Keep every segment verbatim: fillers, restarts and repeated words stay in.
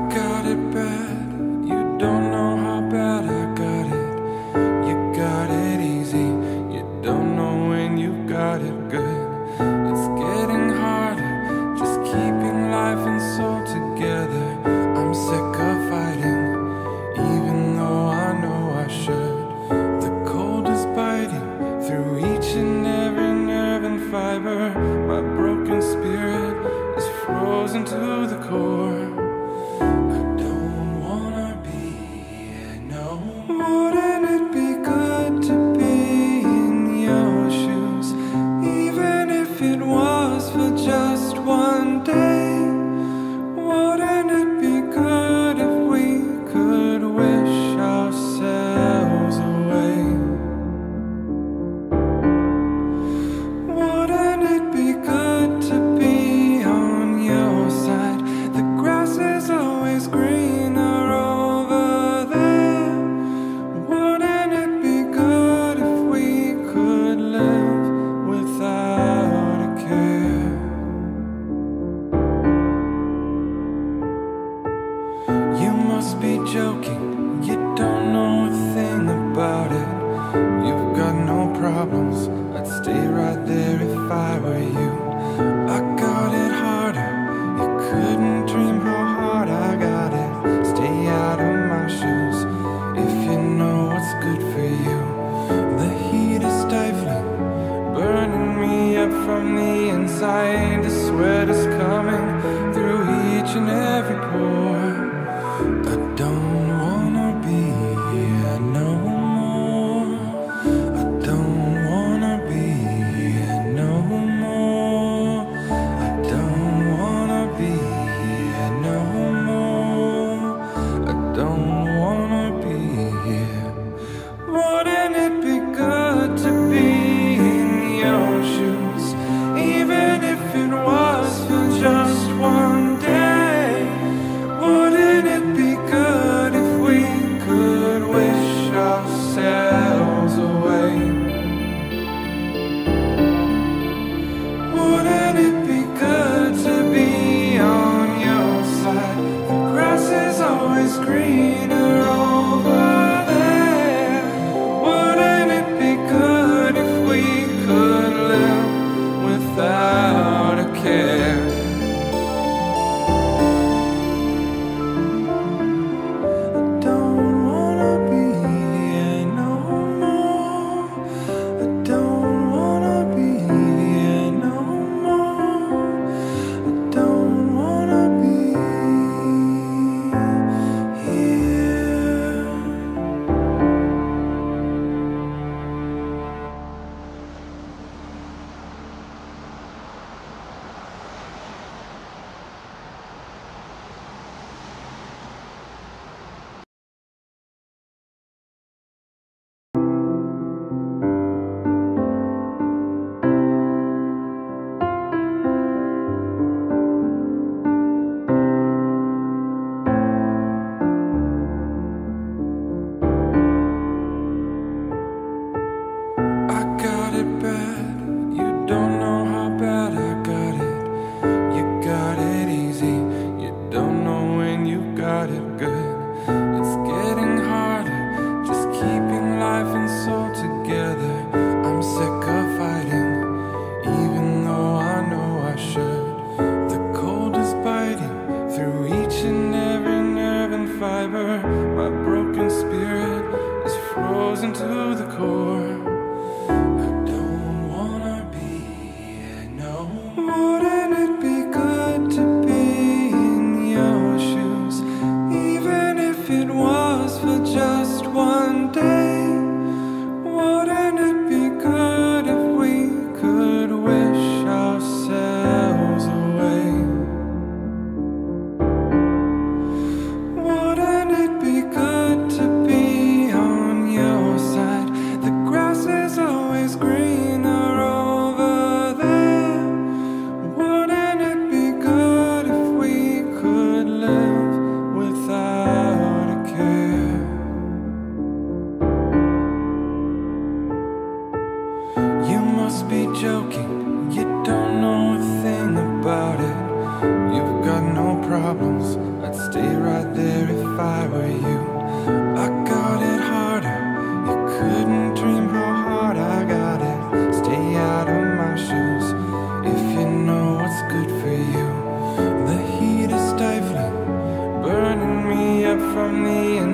got it bad, you don't know how bad I got it. You got it easy, you don't know when you got it good. It's getting harder, just keeping life and soul together. I'm sick of fighting, even though I know I should. The cold is biting through each and every nerve and fiber. My broken spirit is frozen to the core. I don't wanna be here, no. Wouldn't it be good to be in your shoes, even if it was for just one day? Wouldn't it be good if we could wish ourselves away? Wouldn't it be good to be on your side? The grass is always greener over there. Wouldn't it be good if we could live without a care? You must be joking, you don't know a thing about it. You've got no problems, I'd stay right there if I were you. I got it harder, you couldn't dream how hard I got it. Stay out of my shoes, if you know what's good for you. The heat is stifling, burning me up from the inside. The sweat is coming through each and every pore. I don't wanna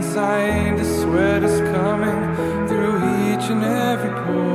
inside. The sweat is coming through each and every pore.